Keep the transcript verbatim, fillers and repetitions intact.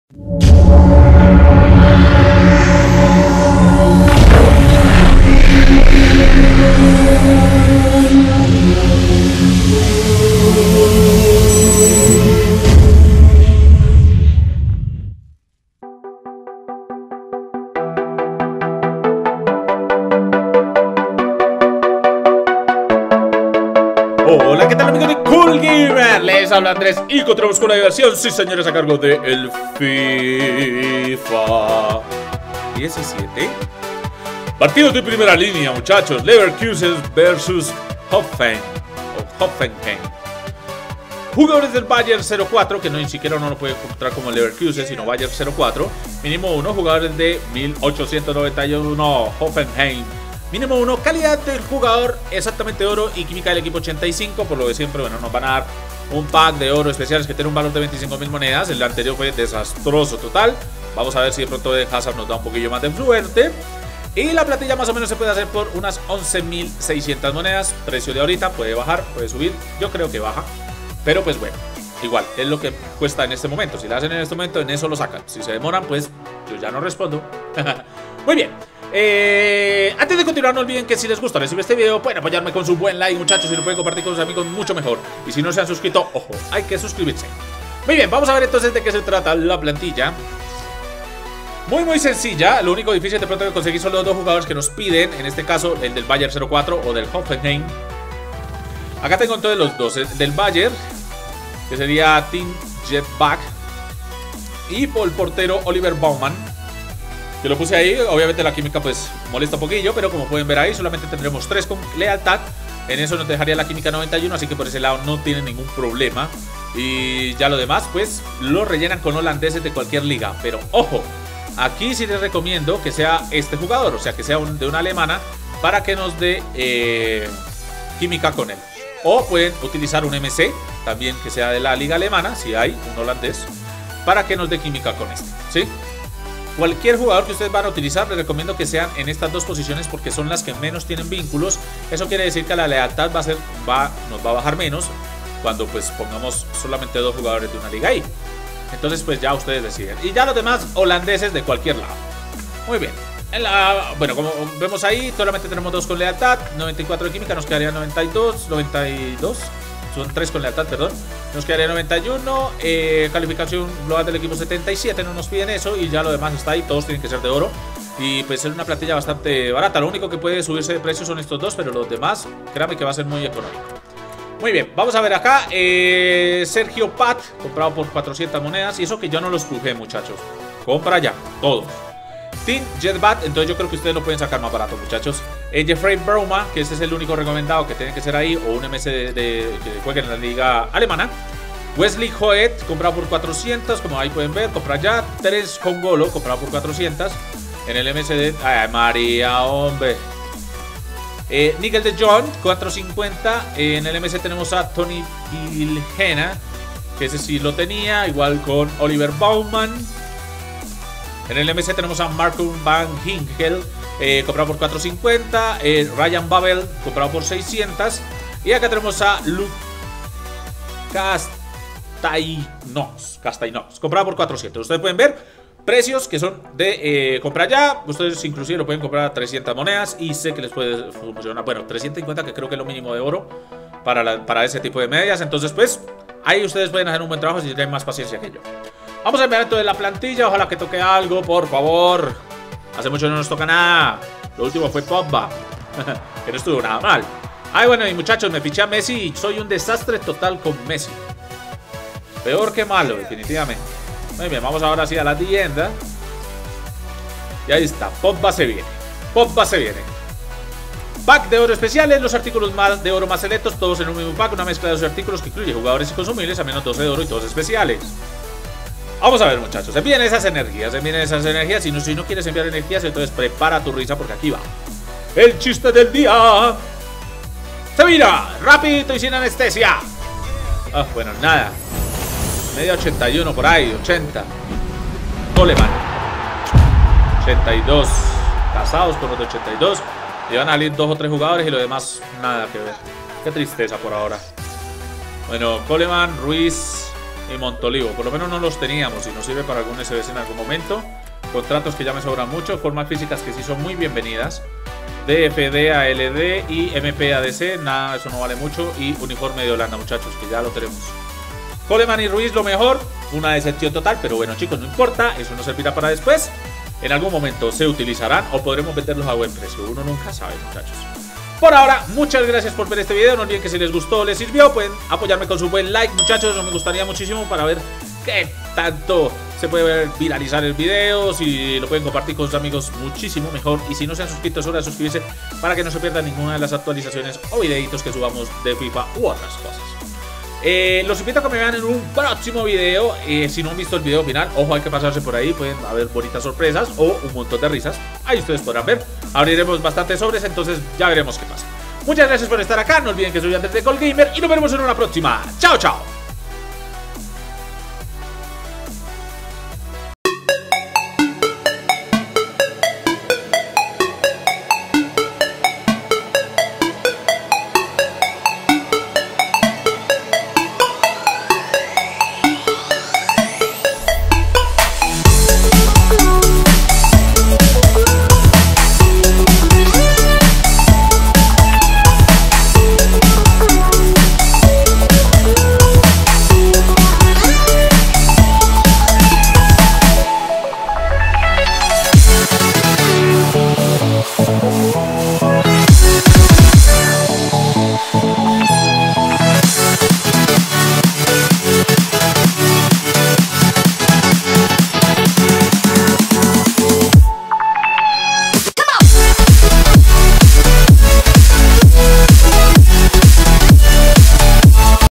Hola, ¿qué tal amigos de Cool Gamer? Les habla Andrés y continuamos con la diversión, sí señores, a cargo de el FIFA diecisiete. Partidos de primera línea, muchachos. Leverkusen versus Hoffenheim o Hoffenheim. Jugadores del Bayern cero cuatro, que no ni siquiera uno lo puede encontrar como Leverkusen, sino Bayern cero cuatro. Mínimo uno. Jugadores de mil ochocientos noventa y uno, Hoffenheim. Mínimo uno, calidad del jugador, exactamente oro, y química del equipo ochenta y cinco, por lo de siempre, bueno, nos van a dar un pack de oro especiales que tiene un valor de veinticinco mil monedas. El anterior fue desastroso total. Vamos a ver si de pronto de Hazard nos da un poquillo más de influente. Y la platilla más o menos se puede hacer por unas once mil seiscientas monedas. Precio de ahorita, puede bajar, puede subir, yo creo que baja. Pero pues bueno, igual, es lo que cuesta en este momento. Si la hacen en este momento, en eso lo sacan. Si se demoran, pues yo ya no respondo. Muy bien. Eh, antes de continuar, no olviden que si les gusta recibir este video, pueden apoyarme con su buen like, muchachos, y lo pueden compartir con sus amigos mucho mejor. Y si no se han suscrito, ojo, hay que suscribirse. Muy bien, vamos a ver entonces de qué se trata la plantilla. Muy muy sencilla, lo único difícil de pronto que conseguir son los dos jugadores que nos piden. En este caso, el del Bayern cero cuatro o del Hoffenheim. Acá tengo entonces los dos, el del Bayern, que sería Team Jetback, y por el portero Oliver Baumann, que lo puse ahí. Obviamente la química pues molesta un poquillo, pero como pueden ver ahí solamente tendremos tres con lealtad. En eso nos dejaría la química noventa y uno, así que por ese lado no tienen ningún problema. Y ya lo demás pues lo rellenan con holandeses de cualquier liga. Pero ojo, aquí sí les recomiendo que sea este jugador, o sea que sea un, de una alemana, para que nos dé eh, química con él. O pueden utilizar un M C también que sea de la liga alemana, si hay un holandés, para que nos dé química con este, ¿sí? Cualquier jugador que ustedes van a utilizar, les recomiendo que sean en estas dos posiciones porque son las que menos tienen vínculos. Eso quiere decir que la lealtad va a ser, va, nos va a bajar menos cuando pues pongamos solamente dos jugadores de una liga ahí. Entonces pues ya ustedes deciden. Y ya los demás holandeses de cualquier lado. Muy bien. En la, bueno, como vemos ahí, solamente tenemos dos con lealtad, noventa y cuatro de química, nos quedaría noventa y dos, noventa y dos. Son tres con lealtad, perdón. Nos quedaría noventa y uno. eh, Calificación global del equipo setenta y siete. No nos piden eso. Y ya lo demás está ahí. Todos tienen que ser de oro. Y pues es una plantilla bastante barata. Lo único que puede subirse de precio son estos dos. Pero los demás, créanme que va a ser muy económico. Muy bien, vamos a ver acá. eh, Sergio Pat, comprado por cuatrocientas monedas. Y eso que yo no los pujé, muchachos. Compra ya, todos. Team Jetbat, entonces yo creo que ustedes lo pueden sacar más barato, muchachos. eh, Jeffrey Broma, que ese es el único recomendado que tiene que ser ahí, o un M S de, de, que jueguen en la liga alemana. Wesley Hoet, comprado por cuatrocientas, como ahí pueden ver, compra ya. Teres Congolo, comprado por cuatrocientas. En el M S de... ¡Ay, María, hombre! Eh, Nigel de Jong, cuatrocientos cincuenta. eh, En el M S tenemos a Tony Vilhena, que ese sí lo tenía, igual con Oliver Baumann. En el M C tenemos a Marco Van Ginkel, eh, comprado por cuatrocientos cincuenta. eh, Ryan Babel, comprado por seiscientos. Y acá tenemos a Luke Castaignos, Castaignos, comprado por cuatrocientos. Ustedes pueden ver precios que son de eh, comprar ya. Ustedes inclusive lo pueden comprar a trescientas monedas. Y sé que les puede funcionar. Bueno, trescientos cincuenta, que creo que es lo mínimo de oro para, la, para ese tipo de medias. Entonces pues ahí ustedes pueden hacer un buen trabajo si tienen más paciencia que yo. Vamos a ver entonces la plantilla. Ojalá que toque algo, por favor. Hace mucho no nos toca nada. Lo último fue Pogba, que no estuvo nada mal. Ay, bueno, y muchachos, me fiché a Messi y soy un desastre total con Messi. Peor que malo, definitivamente. Muy bien, vamos ahora sí a la tienda. Y ahí está, Pogba se viene. Pogba se viene. Pack de oro especiales, los artículos más de oro más selectos, todos en un mismo pack. Una mezcla de dos artículos que incluye jugadores y consumibles a menos doce de oro y todos especiales. Vamos a ver, muchachos, envíen esas energías, envíen esas energías. Si no, si no quieres enviar energías, entonces prepara tu risa porque aquí va el chiste del día. Se mira, rápido y sin anestesia. Ah, bueno, nada. Media ochenta y uno por ahí, ochenta. Coleman. ochenta y dos. Casados con los de ochenta y dos. Y van a salir dos o tres jugadores y lo demás nada que ver. Qué tristeza por ahora. Bueno, Coleman, Ruiz, y Montolivo. Por lo menos no los teníamos y nos sirve para algún S B C en algún momento. Contratos que ya me sobran mucho, formas físicas que sí son muy bienvenidas. D F D A L D y M P A D C, nada, eso no vale mucho. Y uniforme de Holanda, muchachos, que ya lo tenemos. Coleman y Ruiz lo mejor, una decepción total, pero bueno, chicos, no importa, eso nos servirá para después. En algún momento se utilizarán o podremos venderlos a buen precio, uno nunca sabe, muchachos. Por ahora, muchas gracias por ver este video. No olviden que si les gustó o les sirvió, pueden apoyarme con su buen like, muchachos. Me gustaría muchísimo para ver qué tanto se puede ver, viralizar el video. Si lo pueden compartir con sus amigos, muchísimo mejor. Y si no se han suscrito, es hora de suscribirse para que no se pierdan ninguna de las actualizaciones o videitos que subamos de FIFA u otras cosas. Eh, los invito a que me vean en un próximo video. eh, Si no han visto el video final, ojo, hay que pasarse por ahí. Pueden haber bonitas sorpresas o un montón de risas. Ahí ustedes podrán ver. Abriremos bastantes sobres, entonces ya veremos qué pasa. Muchas gracias por estar acá. No olviden que soy Andrés de Gold Gamer y nos veremos en una próxima. Chao, chao.